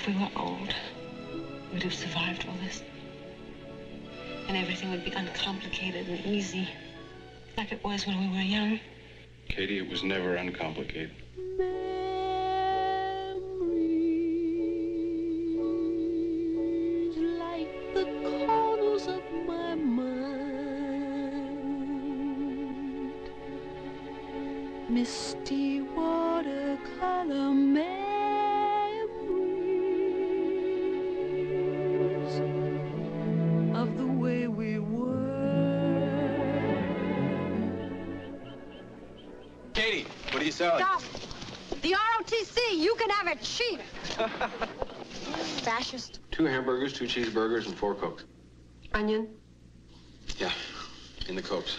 If we were old, we'd have survived all this. And everything would be uncomplicated and easy, like it was when we were young. Katie, it was never uncomplicated. Memories like the corners of my mind, misty watercolor memories of the way we were. Katie, what are you selling? Stop. The ROTC, you can have it cheap. Fascist. 2 hamburgers, 2 cheeseburgers, and 4 Cokes. Onion? Yeah, in the Cokes.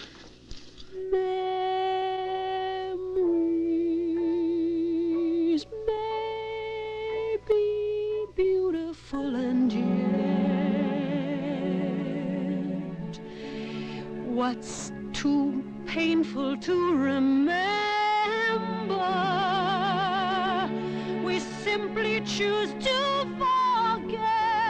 Memories may be beautiful and yet what's too painful to remember, we simply choose to forget.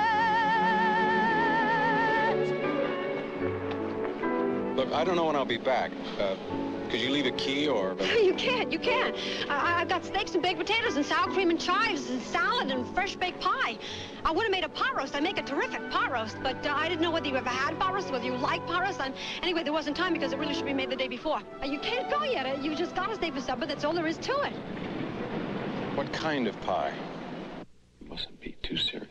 Look, I don't know when I'll be back. Could you leave a key or... You can't. I've got steaks and baked potatoes and sour cream and chives and salad and fresh baked pie. I would have made a pot roast. I make a terrific pot roast, but I didn't know whether you ever had pot roast, whether you like pot roast. And anyway, there wasn't time because it really should be made the day before. You can't go yet. You just got to stay for supper. That's all there is to it. What kind of pie? You mustn't be too serious.